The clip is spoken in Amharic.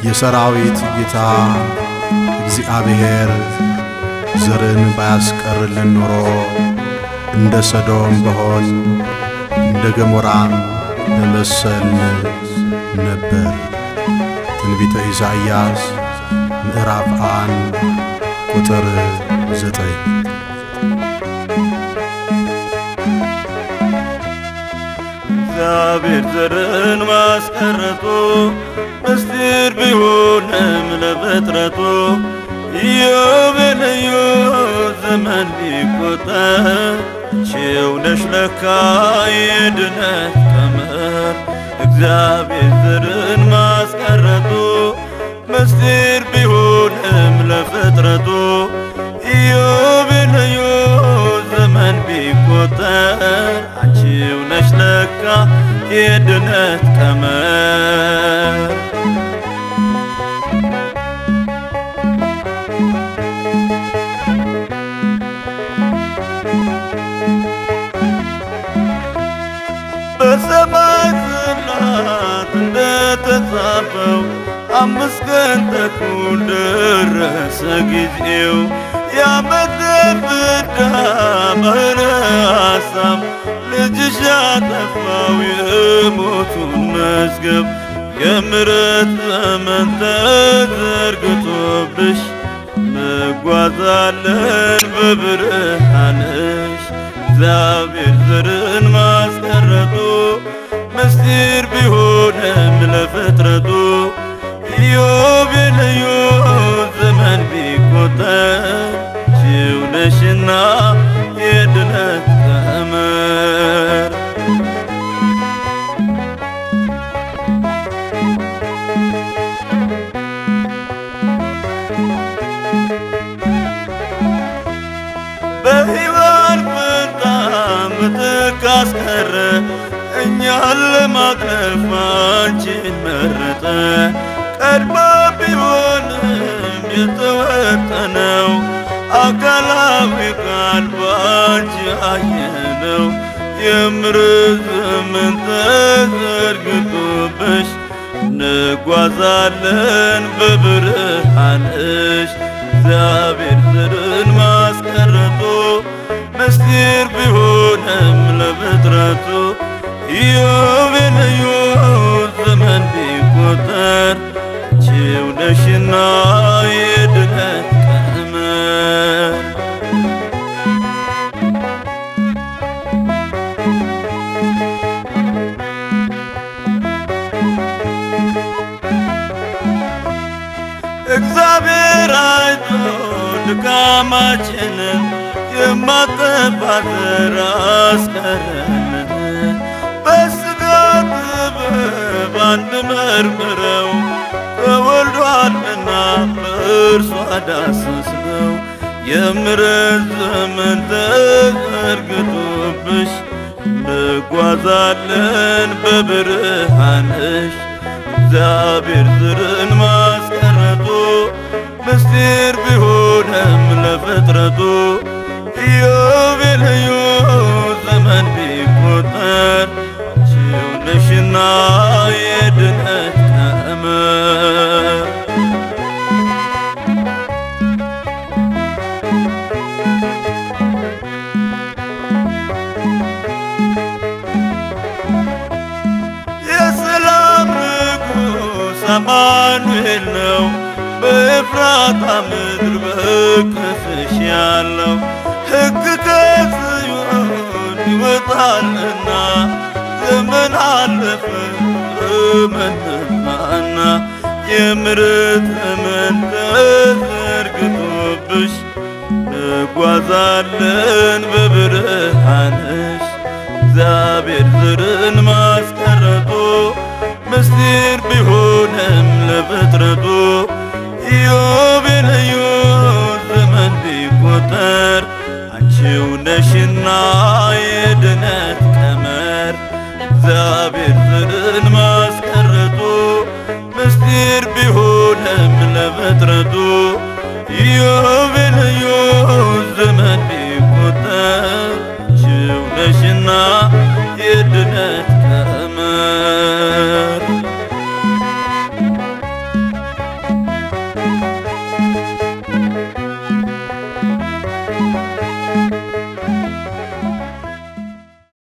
የሰራዊት ጌታ እግዚአብሔር ዘርን ባያስቀርልን ኖሮ እንደ ሰዶም በሆን እንደ ገሞራም በመሰልን ነበር። ትንቢተ ኢሳይያስ ምዕራፍ 1 ቁጥር 9። እግዚአብሔር ዘርን ማስቀረቱ ምስጢር ቢሆንም ለፍጥረቱ ኢዮቤልዩ ዘመን ቢቆጠር አንቺው ነሽ ለካ የድነት ቀመር። እግዚአብሔር ዘርን ማስቀረቱ ምስጢር ቢሆንም ለፍጥረቱ ኢዮቤልዩ ዘመን ቢቆጠር አንቺው ነሽ ለካ የድነት ቀመር። በሰማይ ጽላት እንደተጻፈው 5 ቀን ተኩል ደረሰ ጊዜው። የዓመት ፍዳ ባሕረ ሐሳብ ልጅሽ ያጠፋው የሞቱን መዝገብ። የምሕረት ዘመን ተዘርግቶብሽ እንጓዛለን በብርሃንሽ። እግዚአብሔር ዘርን ማስቀረቱ ምስጢር ቢሆንም ለፍጥረቱ ኢዮቤልዩ ዘመን ቢቆጠር አንቺው ነሽና የድነት ቀመር። በሕይወት በጣም ምትክ አስቀረ እኛን ለማቅረብ አንቺን መረጠ። ቀድሞ ቢሆንም የተወጠነው አካላዊ ቃል ባንቺ አየነው። የምሕረት ዘመን ተዘርግቶብሽ እንጓዛለን በብርሃንሽ። እግዚአብሔር ዘርን ማስቀረቱ ምስጢር ቢሆንም ለፍጥረቱ ኢዮቤልዩ ዘመን ቢቆጠር አንቺው ነሽና የድነት ቀመር። እግዚአብሔር አይቶ ድካማችንን የማጠፋ ዘር አስቀረን። በሥጋ ጥበብ አንመርምረው ተወልዷልና በእርሱ ዳሰስነው። የምሕረት ዘመን ተዘርግቶብሽ እንጓዛለን በብርሃንሽ። እግዚአብሔር ዘርን ማስቀረቱ ምስጢር ቢሆንም ለፍጥረቱ ኢዮቤልዩ ዘመን ቢቆጠር አንቺው ነሽና የድነት ቀመር። የሰላም ንጉሥ አማኑኤል ነው በኤፍራታ ምድር በክፍሽ ያለው። ሕግ ከጽዮን ይወጣልና ዘመን አለፈ ዘመን መጣና። የምሕረት ዘመን ተዘርግቶብሽ እንጓዛለን በብርሃንሽ። እግዚአብሔር ዘርን ማስቀረቱ ምስጢር ቢሆንም